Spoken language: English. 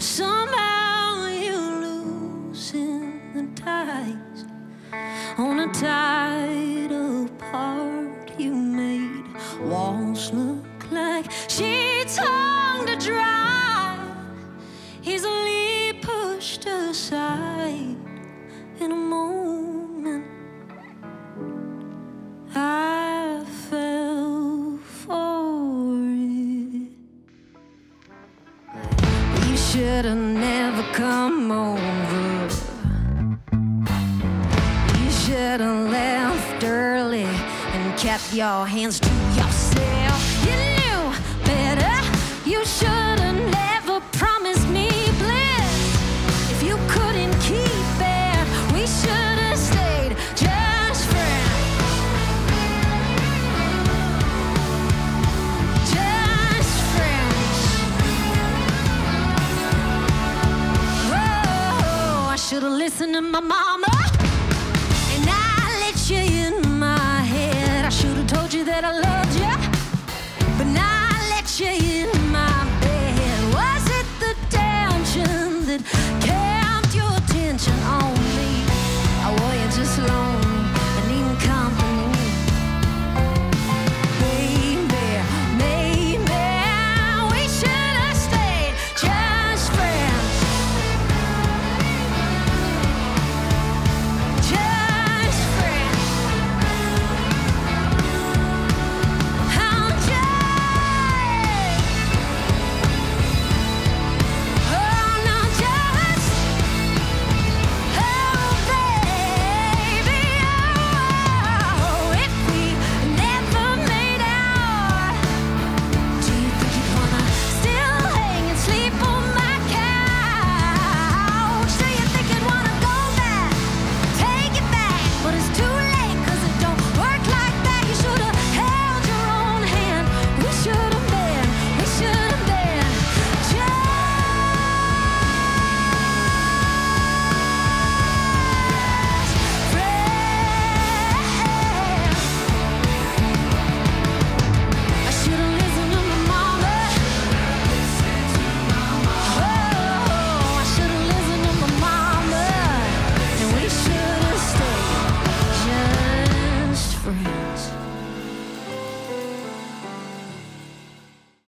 Somehow you're losing the ties on a tied apart. You made walls look like sheets hung to dry, easily pushed aside in a moment. I fell for it. You should have never come over. You should have left early and kept your hands to yourself. You knew better. You should have never promised me bliss if you couldn't keep it. We should have stayed just friends. Just friends. Oh, I should have listened to my mama.